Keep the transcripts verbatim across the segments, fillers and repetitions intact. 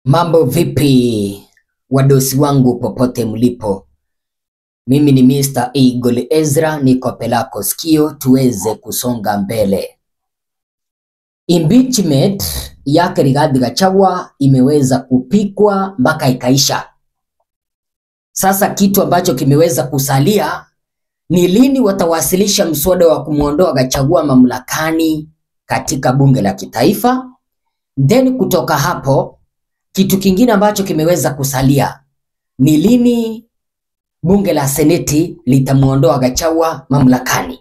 Mambo vipi wadosi wangu popote mlipo? Mimi ni mister Eagle Ezra, niko pelako sikio tuweze kusonga mbele. Impeachment yake Rigathi Gachagua imeweza kupikwa mpaka ikaisha. Sasa kitu ambacho kimeweza kusalia ni lini watawasilisha mswada wa kumuondoa Gachagua mamlakani katika bunge la kitaifa. Then kutoka hapo kitu kingine ambacho kimeweza kusalia ni lini bunge la seneti litamuondoa Gachagua mamlakani.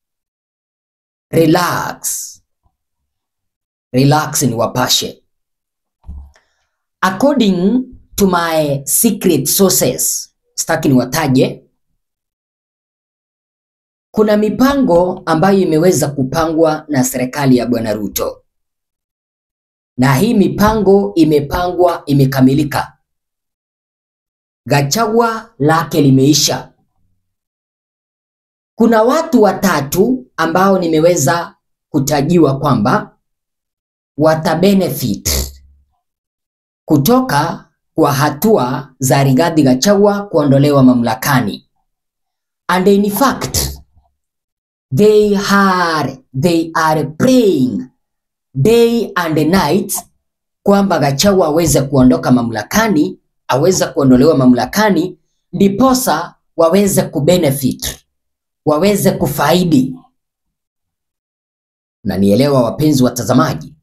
Relax. Relax ni wapashe. According to my secret sources, sitaki niwataje, kuna mipango ambayo imeweza kupangwa na serikali ya Bwana Ruto. Na hii mipango imepangwa, imekamilika. Gachagua lake limeisha. Kuna watu watatu ambao nimeweza kutajiwa kwamba watabenefit kutoka kwa hatua za Rigathi Gachagua kuondolewa mamlakani. And in fact, they are, they are praying day and night kwamba Gachagua aweze kuondoka mamlakani, aweze kuondolewa mamlakani, ndiposa waweze kubenefit, waweze kufaidi. Na nielewa wapenzi watazamaji.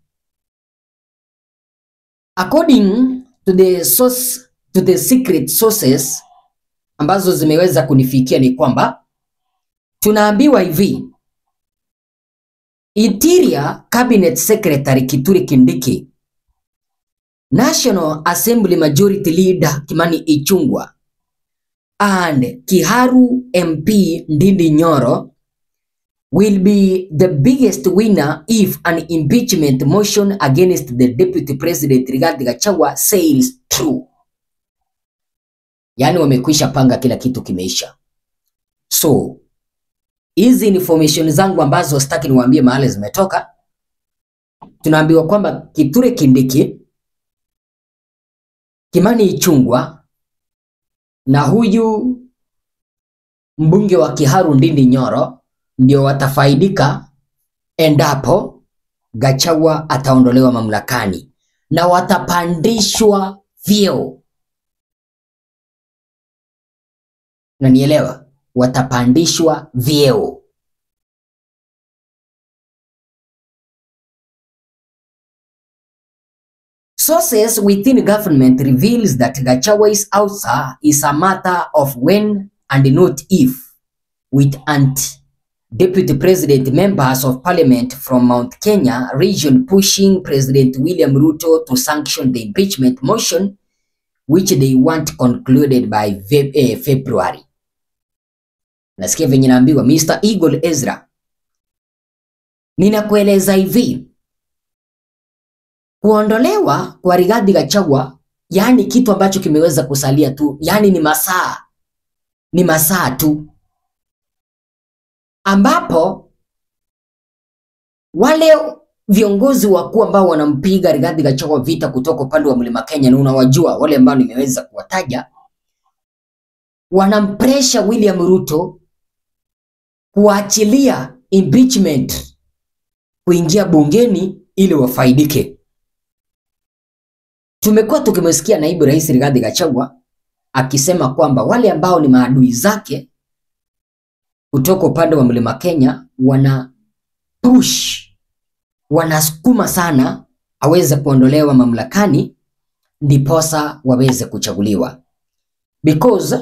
According to the source, to the secret sources ambazo zimeweza kunifikia ni kwamba tunaambiwa hivi: Interior Cabinet Secretary Kithure Kindiki, National Assembly Majority Leader Kimani Ichungwah and Kiharu M P Ndindi Nyoro will be the biggest winner if an impeachment motion against the Deputy President Rigathi Gachagua sails through. Yani wamekwisha panga, kila kitu kimeisha. So hizi information zangu ambazo sitaki niwaambie mahali zimetoka, tunaambiwa kwamba Kithure Kindiki, Kimani Ichungwah na huyu mbunge wa Kiharu Ndindi Nyoro ndio watafaidika endapo Gachagua ataondolewa mamlakani, na watapandishwa vyeo. Na nielewa, watapandishwa vyeo. Sources within government reveals that Gachagua's ouster is a matter of when and not if, with anti-deputy president members of parliament from Mount Kenya region pushing President William Ruto to sanction the impeachment motion, which they want concluded by February. Nasikia venye naambiwa mister Eagle Ezra, ninakueleza hivi: kuondolewa kwa Rigathi Gachagua, yani kitu ambacho kimeweza kusalia tu, yani ni masaa, ni masaa tu, ambapo wale viongozi wakuu ambao wanampiga Rigathi Gachagua vita kutoka upande wa Mlima Kenya, na unawajua wale ambao nimeweza kuwataja, wanampresha William Ruto kuachilia impeachment kuingia bungeni ili wafaidike. Tumekuwa tukimsikia naibu rais Rigathi Gachagua akisema kwamba wale ambao ni maadui zake kutoka upande wa Mlima Kenya wana push, wanasukuma sana aweze kuondolewa mamlakani ndiposa waweze kuchaguliwa. Because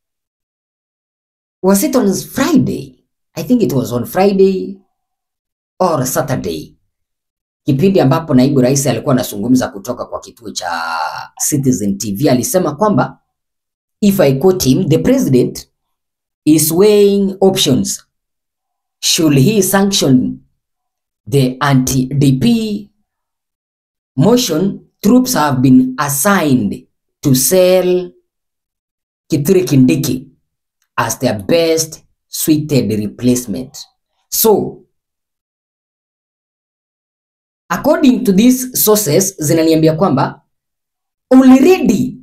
was it on Friday? I think it was on Friday or Saturday, kipindi ambapo naibu rais alikuwa anazungumza kutoka kwa kituo cha Citizen T V, alisema kwamba, if I quote him, the president is weighing options. Should he sanction the anti-D P motion? Troops have been assigned to sell Kithure Kindiki as their best suited replacement. So according to these sources zinaniambia kwamba already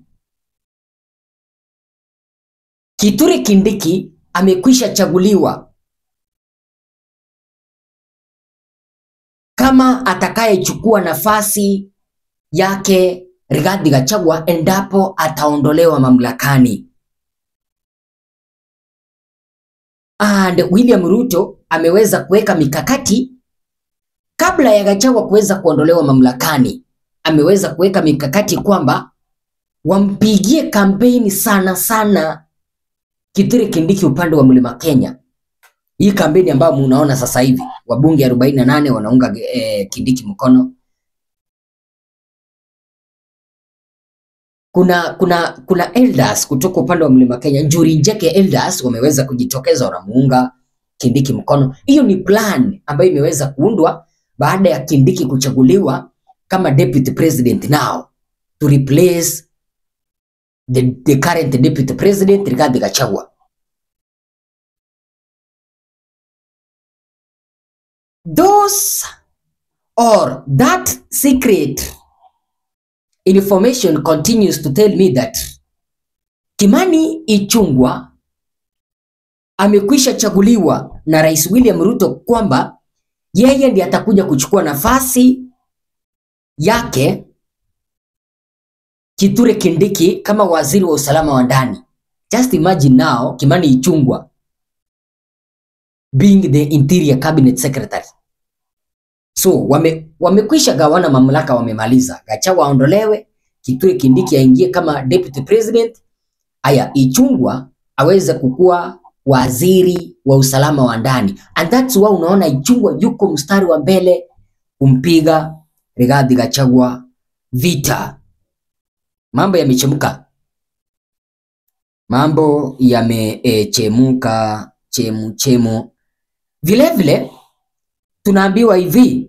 Kithure Kindiki amekwisha chaguliwa kama atakayechukua nafasi yake Rigathi Gachagua endapo ataondolewa mamlakani. And William Ruto ameweza kuweka mikakati kabla ya Gachagua kuweza kuondolewa mamlakani. Ameweza kuweka mikakati kwamba wampigie kampeni sana sana Kithure Kindiki upande wa Mlima Kenya. Hii kampeni ambayo mnaona sasa hivi wabunge arobaini na nane wanaunga eh, Kindiki mkono. Kuna kuna kuna elders kutoka upande wa Mlima Kenya, Njuri Njeke elders wameweza kujitokeza wanamuunga Kindiki mkono. Hiyo ni plan ambayo imeweza kuundwa baada ya Kindiki kuchaguliwa kama deputy president now to replace the, the current deputy president Rigathi Gachagua. Those or that secret information continues to tell me that Kimani Ichungwah amekwisha chaguliwa na Rais William Ruto kwamba yeye ndiye atakuja kuchukua nafasi yake Kithure Kindiki kama waziri wa usalama wa ndani. Just imagine now Kimani Ichungwah being the interior cabinet secretary. So wame wamekwisha gawana mamlaka, wamemaliza. Gachagua aondolewe, Kithure Kindiki aingie kama deputy president. Aya, Ichungwah aweze kukua waziri wa usalama wa ndani. And that's why unaona Ichungwah yuko mstari wa mbele kumpiga Rigathi Gachagua vita. Mambo yamechemuka. Mambo yamechemuka, e, chemu chemu. Vile vile tunaambiwa hivi,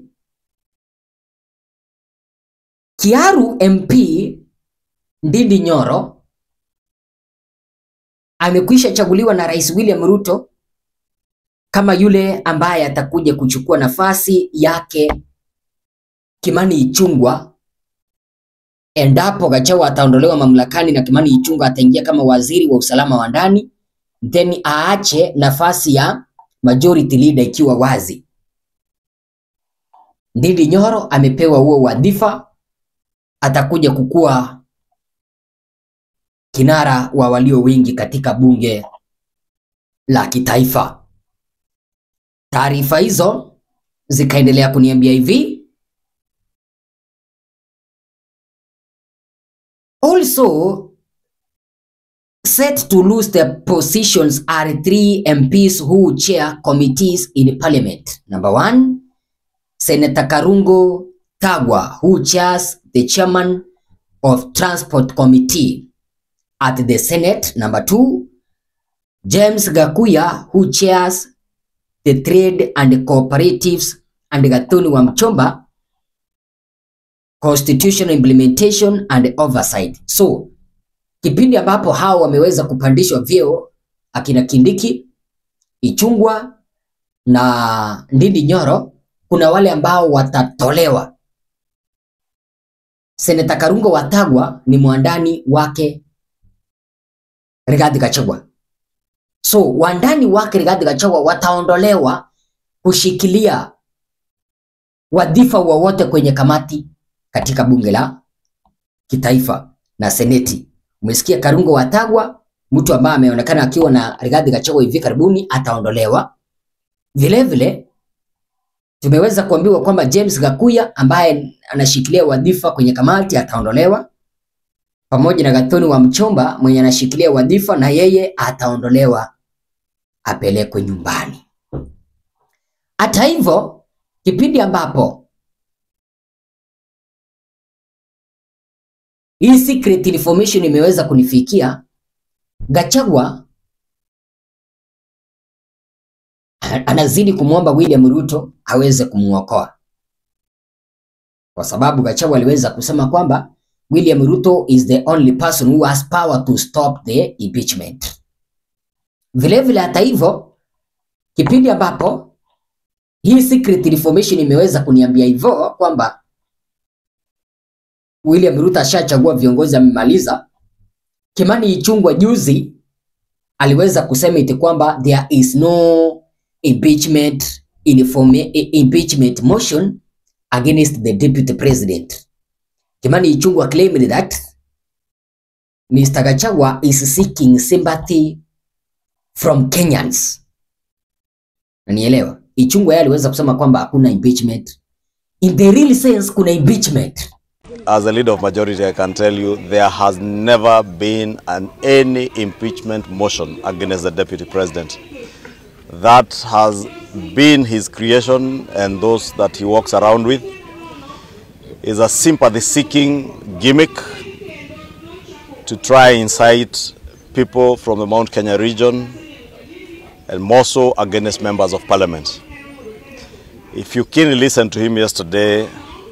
Kiaru M P Ndindi Nyoro amekwisha chaguliwa na Rais William Ruto kama yule ambaye atakuja kuchukua nafasi yake Kimani Ichungwah endapo Gachagua ataondolewa mamlakani na Kimani Ichungwah ataingia kama waziri wa usalama wa ndani, then aache nafasi ya majority leader ikiwa wazi. Ndindi Nyoro amepewa huo wadhifa, atakuja kukua kinara wa walio wengi katika bunge la kitaifa. Taarifa hizo zikaendelea kuniambia hivi, also set to lose their positions are three M Ps who chair committees in parliament. Number one, Senator Karungo Tagwa, who chairs the chairman of Transport Committee at the Senate. Number two, James Gakuya, who chairs the Trade and Cooperatives, and Gathoni Wamchomba, Constitutional Implementation and Oversight. So, kipindi ambapo hao wameweza kupandishwa vyeo akina Kindiki, Ichungwah na Ndindi Nyoro, kuna wale ambao watatolewa. Senator Karungo Watagwa ni mwandani wake Rigathi Gachagua. So wandani wake Rigathi Gachagua wataondolewa kushikilia wadhifa wowote kwenye kamati katika bunge la kitaifa na seneti. Umesikia, Karungo Watagwa, mtu ambaye ameonekana akiwa na Rigathi Gachagua hivi karibuni, ataondolewa. Vile vile tumeweza kuambiwa kwamba James Gakuya ambaye anashikilia wadhifa kwenye kamati ataondolewa, pamoja na Gathoni Wamchomba mwenye anashikilia wadhifa na yeye ataondolewa, apelekwe nyumbani. Hata hivyo, kipindi ambapo hii secret information imeweza kunifikia, Gachagua anazidi kumwomba William Ruto aweze kumuokoa, kwa sababu Gachagua aliweza kusema kwamba William Ruto is the only person who has power to stop the impeachment. Vile vile hata hivyo, kipindi ambapo hii secret information imeweza kuniambia hivyo kwamba William Ruto ashachagua viongozi amemaliza. Kimani Ichungwah juzi aliweza kusema eti kwamba there is no impeachment inform impeachment motion against the deputy president. Kimani Ichungwah claimed that Mister Gachagua is seeking sympathy from Kenyans. Unanielewa? Ichungwah aliweza kusema kwamba hakuna impeachment. In the real sense kuna impeachment. As a leader of majority, I can tell you there has never been an any impeachment motion against the deputy president. That has been his creation, and those that he walks around with is a sympathy-seeking gimmick to try and incite people from the Mount Kenya region, and more so against members of parliament. If you keenly listened to him yesterday,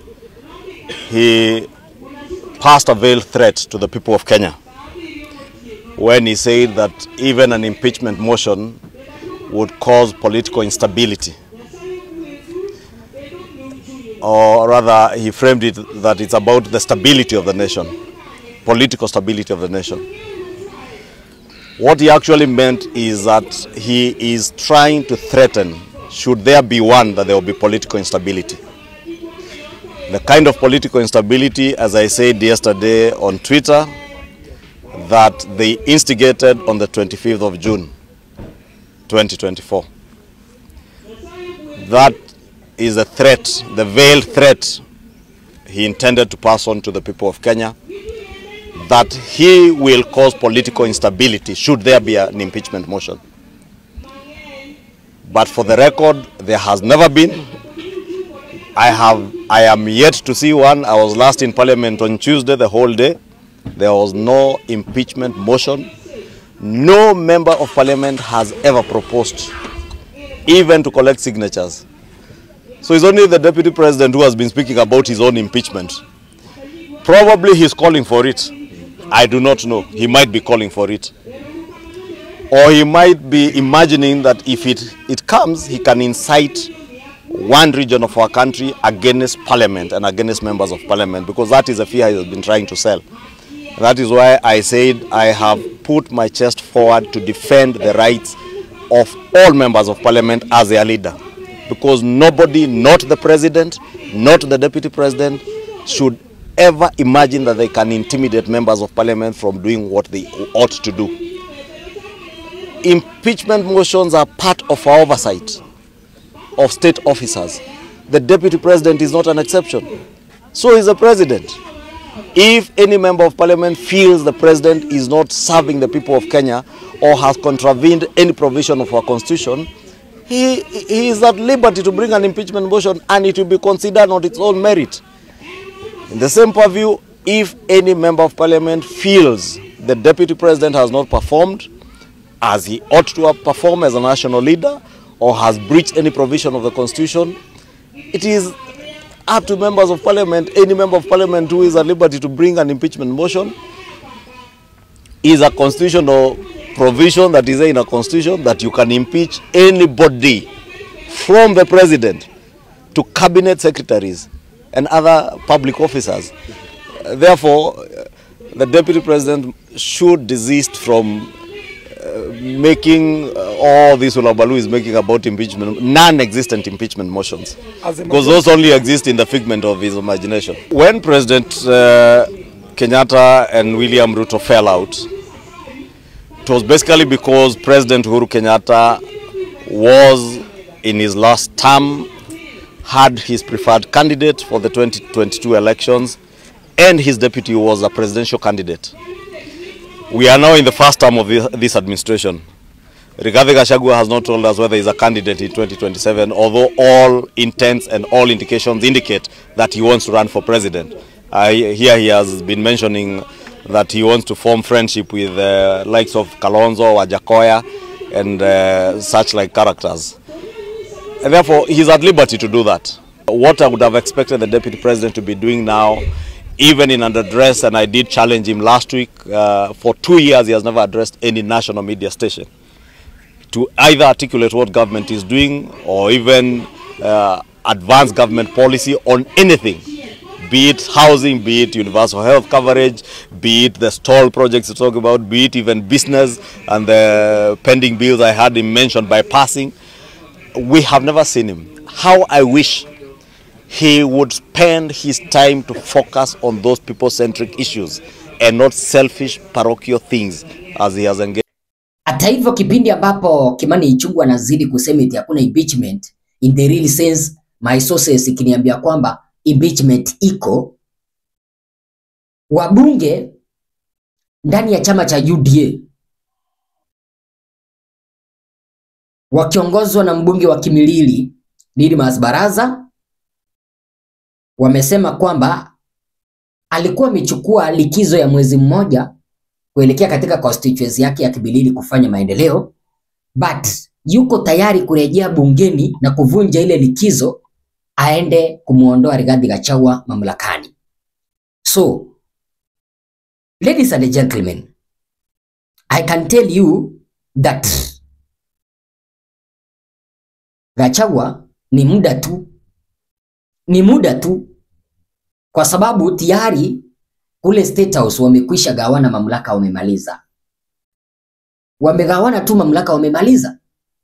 he passed a veiled threat to the people of Kenya when he said that even an impeachment motion would cause political instability. Or rather, he framed it that it's about the stability of the nation, political stability of the nation. What he actually meant is that he is trying to threaten, should there be one, that there will be political instability. The kind of political instability, as I said yesterday on Twitter, that they instigated on the twenty-fifth of June twenty twenty-four. That is a threat, the veiled threat he intended to pass on to the people of Kenya, that he will cause political instability should there be an impeachment motion. But for the record, there has never been. I have, I am yet to see one. I was last in Parliament on Tuesday, the whole day. There was no impeachment motion. No member of Parliament has ever proposed, even to collect signatures. So it's only the Deputy President who has been speaking about his own impeachment. Probably he's calling for it. I do not know. He might be calling for it. Or he might be imagining that if it, it comes, he can incite one region of our country against Parliament and against members of Parliament, because that is a fear he has been trying to sell. That is why I said I have put my chest forward to defend the rights of all members of Parliament as their leader. Because nobody, not the President, not the Deputy President, should ever imagine that they can intimidate members of Parliament from doing what they ought to do. Impeachment motions are part of our oversight of state officers. The Deputy President is not an exception. So is the President. If any member of Parliament feels the President is not serving the people of Kenya or has contravened any provision of our Constitution, he, he is at liberty to bring an impeachment motion, and it will be considered on its own merit. In the same purview, if any member of Parliament feels the Deputy President has not performed as he ought to have performed as a national leader, or has breached any provision of the Constitution, it is up to members of Parliament, any member of Parliament who is at liberty to bring an impeachment motion. Is a constitutional provision that is in a constitution that you can impeach anybody from the President to cabinet secretaries and other public officers. Therefore, the Deputy President should desist from uh, making uh, all this Ulabalu is making about impeachment, non-existent impeachment motions, because those only exist in the figment of his imagination. When President uh, Kenyatta and William Ruto fell out, it was basically because President Uhuru Kenyatta was in his last term, had his preferred candidate for the twenty twenty-two elections, and his deputy was a presidential candidate. We are now in the first term of this, this administration. Rigathi Gachagua has not told us whether he is a candidate in twenty twenty-seven, although all intents and all indications indicate that he wants to run for president. Uh, here he has been mentioning that he wants to form friendship with the uh, likes of Kalonzo, Wajakoya, and uh, such like characters. And therefore, he's at liberty to do that. What I would have expected the Deputy President to be doing now, even in an address, and I did challenge him last week, uh, for two years he has never addressed any national media station to either articulate what government is doing or even uh, advance government policy on anything be it housing, be it universal health coverage, be it the stall projects you talk about, be it even business and the pending bills I had him mentioned by passing. We have never seen him. How I wish he would spend his time to focus on those people-centric issues and not selfish parochial things as he has engaged. Hata hivyo, kipindi ambapo Kimani Ichungwah anazidi kusema eti hakuna impeachment, in the real sense my sources ikiniambia kwamba impeachment iko, wabunge ndani ya chama cha U D A wakiongozwa na mbunge wa Kimilili Didmus Baraza wamesema kwamba alikuwa amechukua likizo ya mwezi mmoja kuelekea katika constituency yake ya Kimilili kufanya maendeleo, but yuko tayari kurejea bungeni na kuvunja ile likizo aende kumuondoa Rigathi Gachagua mamlakani. So, ladies and gentlemen, I can tell you that Gachagua ni muda tu, ni muda tu, kwa sababu tayari kule State House wamekwisha gawana mamlaka, wamemaliza. Wamegawana tu mamlaka, wamemaliza.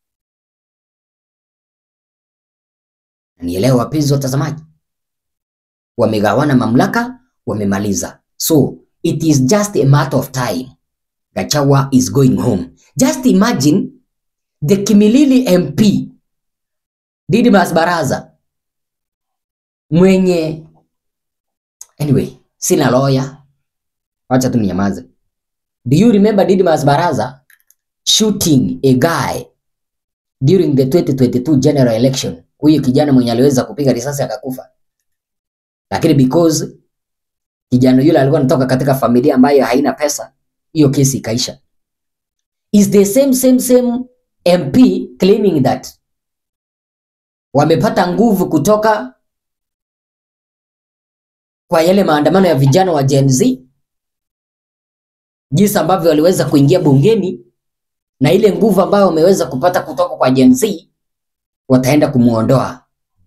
Nielewa wapenzi watazamaji, wamegawana mamlaka, wamemaliza. So it is just a matter of time. Gachagua is going home. Just imagine the Kimilili M P Didmus Baraza mwenye, anyway, sina lawyer, wacha tu ninyamaze. Do you remember Didmus Baraza shooting a guy during the twenty twenty-two general election? Huyu kijana mwenye aliweza kupiga risasi akakufa, lakini because kijana yule alikuwa anatoka katika familia ambayo haina pesa, hiyo kesi ikaisha. Is the same same same M P claiming that wamepata nguvu kutoka kwa yale maandamano ya vijana wa Gen Z, jinsi ambavyo waliweza kuingia bungeni, na ile nguvu ambayo wameweza kupata kutoka kwa Gen Z wataenda kumuondoa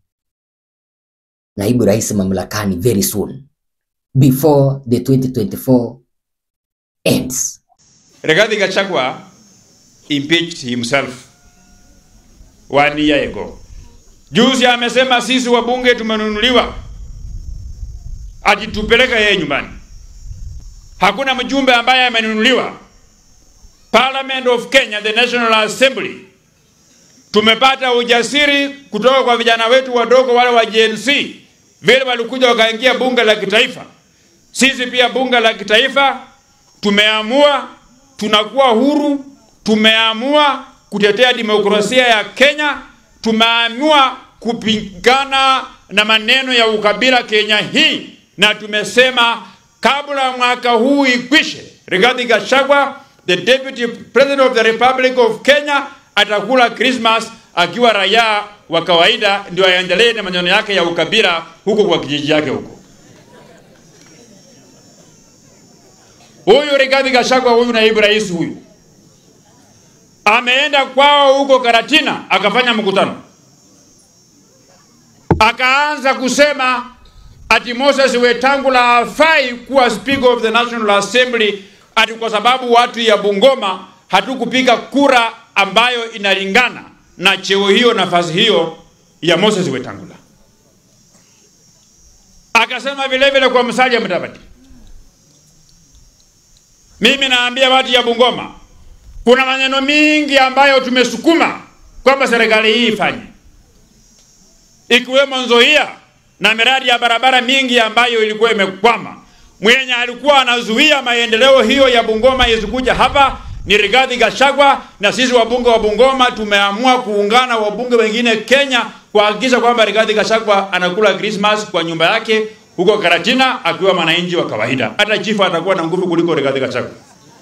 naibu rais mamlakani very soon, before the twenty twenty-four ends. Rigathi Gachagua impeached himself one year ago. Juzi amesema sisi wabunge tumenunuliwa, ajitupeleka yeye nyumbani. Hakuna mjumbe ambaye amenunuliwa. Parliament of Kenya, the National Assembly, tumepata ujasiri kutoka kwa vijana wetu wadogo wale wa Gen Z, vile walikuja wakaingia bunge la kitaifa. Sisi pia bunge la kitaifa tumeamua, tunakuwa huru, tumeamua kutetea demokrasia ya Kenya, tumeamua kupigana na maneno ya ukabila Kenya hii, na tumesema kabla mwaka huu ikwishe, Rigathi Gachagua, the Deputy President of the Republic of Kenya, atakula Christmas akiwa raia wa kawaida, ndio aendelee na maneno yake ya ukabila huko kwa kijiji yake huko. Huyu Rigathi Gachagua, huyu naibu rais huyu, ameenda kwao huko Karatina akafanya mkutano. Akaanza kusema ati Moses Wetangula hafai kuwa Speaker of the National Assembly, ati kwa sababu watu ya Bungoma hatukupiga kura ambayo inalingana na cheo hiyo, nafasi hiyo ya Moses Wetangula. Akasema vile vile kwa Musalia Mudavadi, mimi naambia watu ya Bungoma, kuna maneno mingi ambayo tumesukuma kwamba serikali hii ifanye, ikiwemo Nzoia na miradi ya barabara mingi ambayo ilikuwa imekwama. Mwenye alikuwa anazuia maendeleo hiyo ya Bungoma isikuja hapa ni Rigathi Gachagua, na sisi wabunge wa Bungoma tumeamua kuungana wabunge wengine Kenya kuhakikisha kwamba Rigathi Gachagua anakula Christmas kwa nyumba yake huko Karatina akiwa mwananchi wa kawaida. Hata chifu atakuwa na nguvu kuliko Rigathi Gachagua.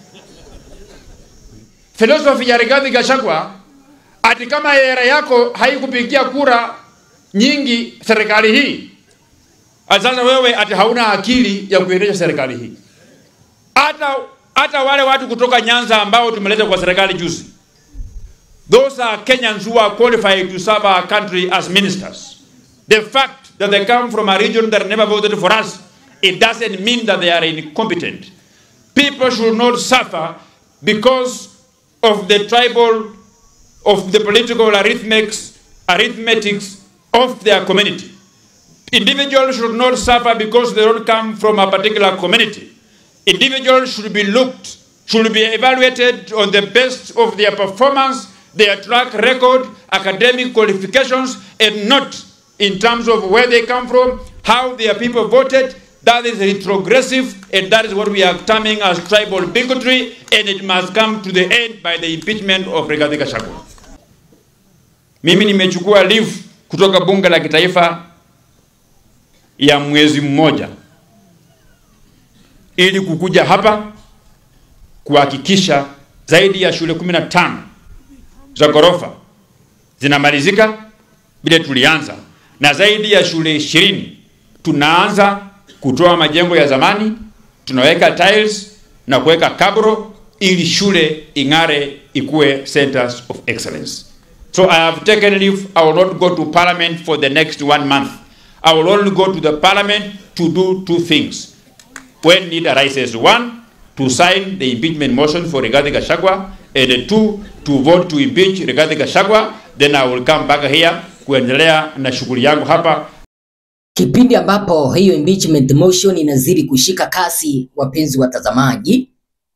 Philosophy ya Rigathi Gachagua ati kama era yako haikupigia kura nyingi serikali hii, sasa wewe ati hauna akili ya kuendesha serikali hii. Hata hata wale watu kutoka Nyanza ambao tumeleta kwa serikali juzi, those are Kenyans who are qualified to serve our country as ministers. The fact that they come from a region that never voted for us, it doesn't mean that they are incompetent. People should not suffer because of the tribal, of the political arithmetics, arithmetics of their community. Individuals should not suffer because they don't come from a particular community. Individuals should be looked, should be evaluated on the best of their performance, their track record, academic qualifications, and not in terms of where they come from, how their people voted. That is retrogressive, and that is what we are terming as tribal bigotry, and it must come to the end by the impeachment of Rigathi Gachagua. Mimi nimechukua leave kutoka bunge la kitaifa ya mwezi mmoja ili kukuja hapa kuhakikisha zaidi ya shule kumi na tano za ghorofa zinamalizika bila tulianza, na zaidi ya shule ishirini tunaanza kutoa majengo ya zamani, tunaweka tiles na kuweka kabro ili shule ingare ikue centers of excellence. So I have taken leave. I will not go to parliament for the next one month. I will only go to the parliament to do two things. When need arises, one, to sign the impeachment motion for Rigathi Gachagua, and two, to vote to impeach Rigathi Gachagua. Then I will come back here kuendelea na shughuli yangu hapa. Kipindi ambapo hiyo impeachment motion inazidi kushika kasi, wapenzi watazamaji.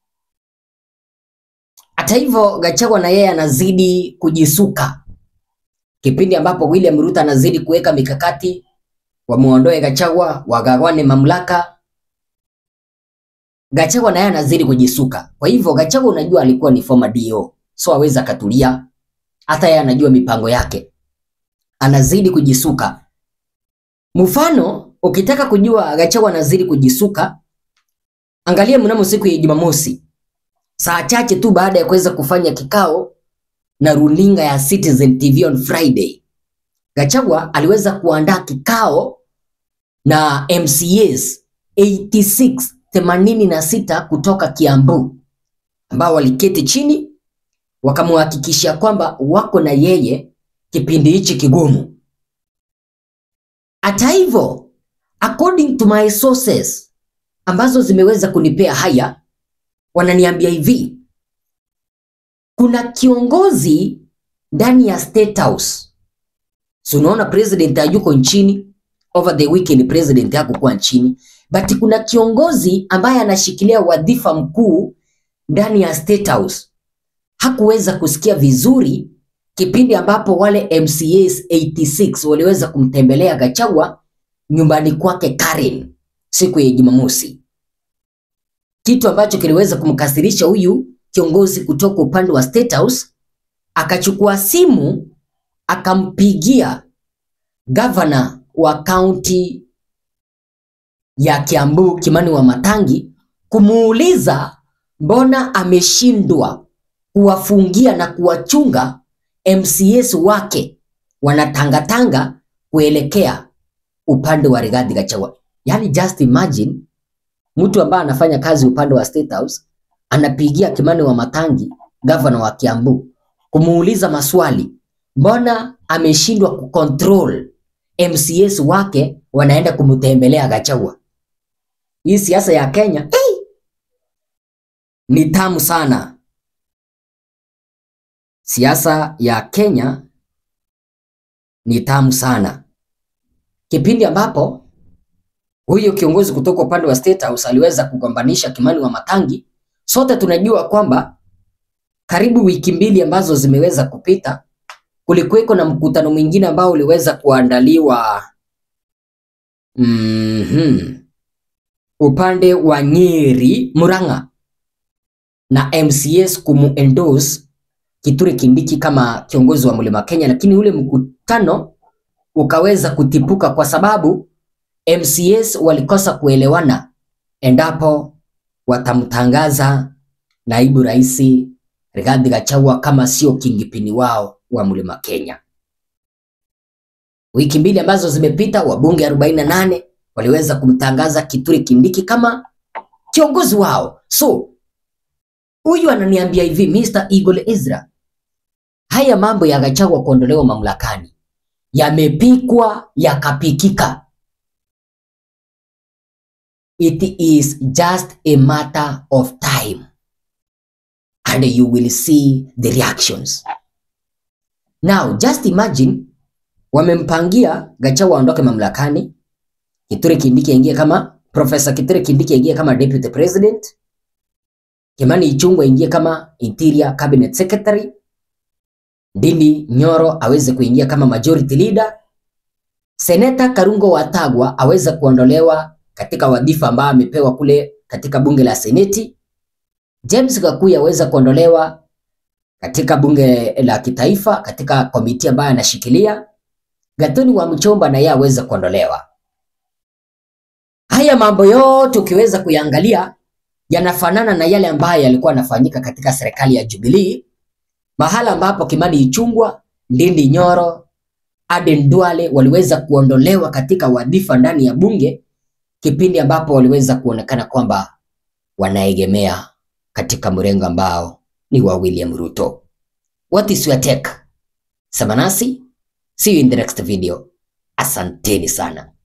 Hata hivyo Gachagua na yeye anazidi kujisuka. Kipindi ambapo William Ruto anazidi kuweka mikakati wamuondoe Gachagua, wagawane mamlaka, Gachagua na yeye anazidi kujisuka. Kwa hivyo Gachagua unajua alikuwa ni former D O, so aweza katulia. Hata yeye anajua mipango yake. Anazidi kujisuka. Mfano, ukitaka kujua Gachagua anazidi kujisuka, angalia mnamo siku ya Jumamosi, saa chache tu baada ya kuweza kufanya kikao na runinga ya Citizen T V on Friday. Gachagua aliweza kuandaa kikao na M C As themanini na sita kutoka Kiambu, ambao waliketi chini wakamhakikishia kwamba wako na yeye kipindi hichi kigumu. Hata hivyo, according to my sources ambazo zimeweza kunipea haya, wananiambia hivi, kuna kiongozi ndani ya State House. So unaona president hayuko nchini, over the weekend president hakukuwa nchini, but kuna kiongozi ambaye anashikilia wadhifa mkuu ndani ya State House hakuweza kusikia vizuri kipindi ambapo wale M C As themanini na sita waliweza kumtembelea Gachagua nyumbani kwake Karen siku ya Jumamosi. Kitu ambacho kiliweza kumkasirisha huyu kiongozi kutoka upande wa State House, akachukua simu akampigia governor wa county ya Kiambu Kimani wa Matangi kumuuliza mbona ameshindwa kuwafungia na kuwachunga M C S wake wanatangatanga kuelekea upande wa Rigathi Gachagua. Yani just imagine mtu ambaye anafanya kazi upande wa State House anapigia Kimani wa Matangi, governor wa Kiambu, kumuuliza maswali mbona ameshindwa kucontrol M C S wake wanaenda kumtembelea Gachagua. Hii siasa ya Kenya hey, ni tamu sana. Siasa ya Kenya ni tamu sana. Kipindi ambapo huyo kiongozi kutoka upande wa State House aliweza kugombanisha Kimani wa Matangi, sote tunajua kwamba karibu wiki mbili ambazo zimeweza kupita, kulikuweko na mkutano mwingine ambao uliweza kuandaliwa mm-hmm, upande wa Nyeri, Murang'a, na M C S kumu-endorse Kithure Kindiki kama kiongozi wa Mlima Kenya, lakini ule mkutano ukaweza kutipuka kwa sababu M C S walikosa kuelewana endapo watamtangaza naibu rais Rigathi Gachagua kama sio kingipini wao wa Mlima Kenya. Wiki mbili ambazo zimepita, wabunge arobaini na nane waliweza kumtangaza Kithure Kindiki kama kiongozi wao. So huyu ananiambia hivi, Mister Eagle Ezra, haya mambo ya Gachagua kuondolewa mamlakani yamepikwa yakapikika. It is just a matter of time and you will see the reactions. Now just imagine wamempangia Gachagua aondoke mamlakani, Kithure Kindiki aingie kama Professor Kithure Kindiki aingie kama Deputy President, Kimani Ichungwah aingie kama Interior Cabinet Secretary, Ndindi Nyoro aweze kuingia kama Majority Leader, Senator Karungo Watagwa aweze kuondolewa katika wadhifa ambao amepewa kule katika bunge la Seneti, James Gakuyu aweze kuondolewa katika bunge la kitaifa katika komiti ambayo anashikilia, Gathoni wa Mchomba na yeye aweze kuondolewa. Haya mambo yote ukiweza kuyangalia yanafanana na yale ambayo yalikuwa yanafanyika katika serikali ya Jubilee, mahala ambapo Kimani Ichungwah, Ndindi Nyoro, Aden Duale waliweza kuondolewa katika wadhifa ndani ya bunge kipindi ambapo waliweza kuonekana kwamba wanaegemea katika mrengo ambao ni wa William Ruto. What is your take? Sema nasi, see you in the next video. Asanteni sana.